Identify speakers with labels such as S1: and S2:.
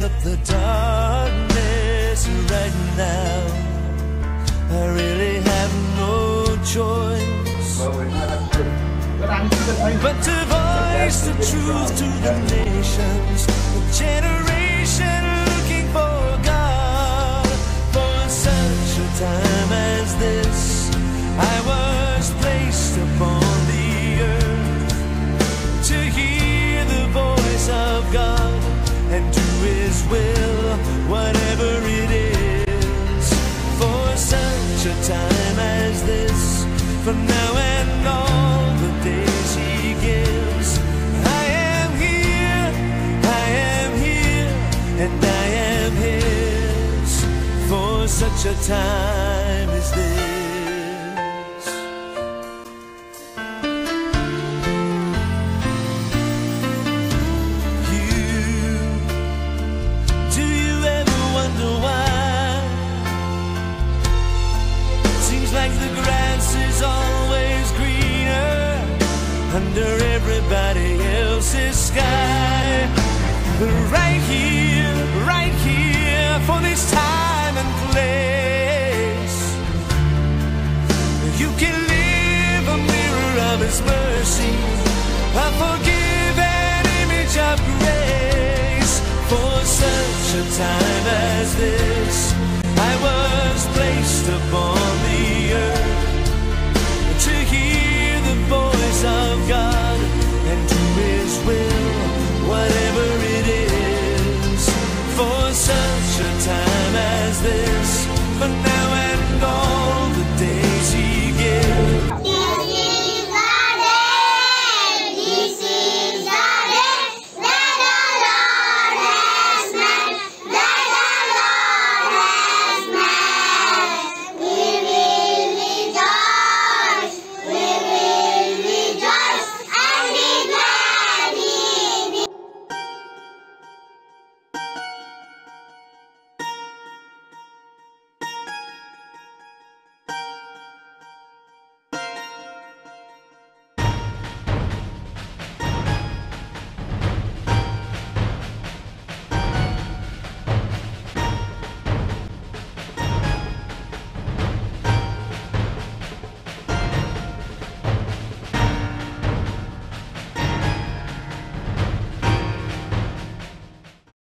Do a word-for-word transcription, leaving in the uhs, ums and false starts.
S1: up the darkness right now. I really have no choice but to voice the truth to the nations, the generation looking for God. For such a time as this, I was placed upon the earth to hear the voice of God and do His will, whatever it is. For such a time as this, from now and all the days He gives, I am here, I am here, and I am His, for such a time as this. Under everybody else's sky, right here, right here, for this time and place. You can live a mirror of His mercy, a forgiven image of grace. For such a time as this, I was placed upon